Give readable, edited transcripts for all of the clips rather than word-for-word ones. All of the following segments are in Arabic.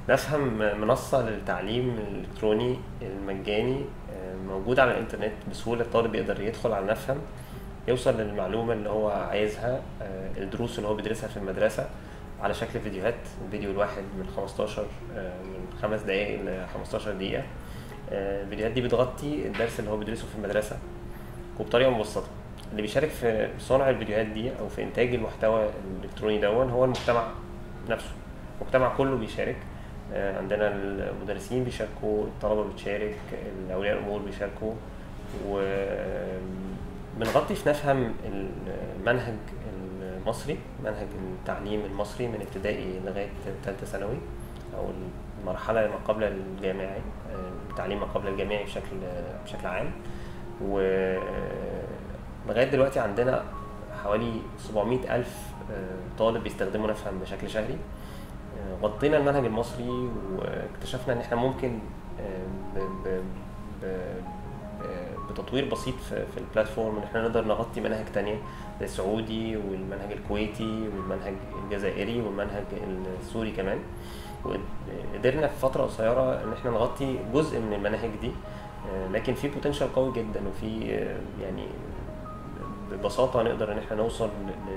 نفهم منصة للتعليم الإلكتروني المجاني، موجود على الإنترنت بسهولة. الطالب يقدر يدخل على نفهم، يوصل للمعلومة اللي هو عايزها، الدروس اللي هو بيدرسها في المدرسة على شكل فيديوهات. الفيديو الواحد من 15 من 5 دقايق ل 15 دقيقة. الفيديوهات دي بتغطي الدرس اللي هو بيدرسه في المدرسة وبطريقة مبسطة. اللي بيشارك في صنع الفيديوهات دي أو في إنتاج المحتوى الإلكتروني هو المجتمع نفسه. المجتمع كله بيشارك. عندنا المدرسين بيشاركوا، الطلبة بتشارك، أولياء الأمور بيشاركوا، وبنغطي في نفهم المنهج المصري، منهج التعليم المصري من ابتدائي لغاية ثالثة ثانوي أو المرحلة ما قبل الجامعي، التعليم ما قبل الجامعي بشكل عام. ولغاية دلوقتي عندنا حوالي 700 ألف طالب بيستخدموا نفهم بشكل شهري. غطينا المنهج المصري واكتشفنا ان احنا ممكن بتطوير بسيط في البلاتفورم ان احنا نقدر نغطي مناهج تانية زي السعودي والمنهج الكويتي والمنهج الجزائري والمنهج السوري كمان. وقدرنا في فترة قصيرة ان احنا نغطي جزء من المناهج دي، لكن في بوتنشال قوي جدا، وفي يعني ببساطة نقدر ان احنا نوصل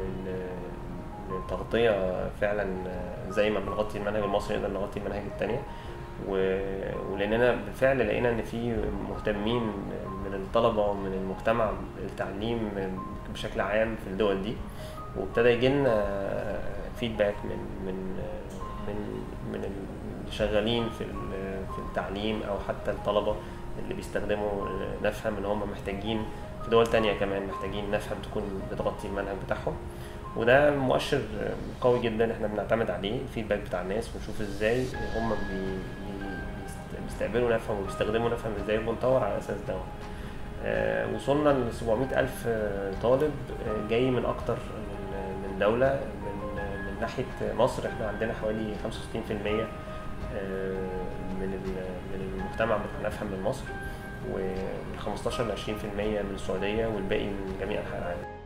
لتغطية فعلا زي ما بنغطي المنهج المصري نقدر نغطي المناهج التانية. ولاننا بالفعل لقينا ان في مهتمين من الطلبة ومن المجتمع التعليم بشكل عام في الدول دي، وابتدى يجيلنا فيدباك من اللي شغالين في التعليم او حتى الطلبة اللي بيستخدموا نفهم ان هم محتاجين في دول تانية كمان محتاجين نفهم تكون بتغطي المنهج بتاعهم. وده مؤشر قوي جدا احنا بنعتمد عليه الفيدباك بتاع الناس، ونشوف ازاي هم بيستقبلوا نفهم وبيستخدموا نفهم ازاي، وبنطور على اساس ده. وصلنا ل 700 ألف طالب جاي من أكتر من دولة. من ناحية مصر احنا عندنا حوالي 65% من المجتمع بنفهم من مصر، ومن 15 ل 20% من السعودية، والباقي من جميع أنحاء العالم.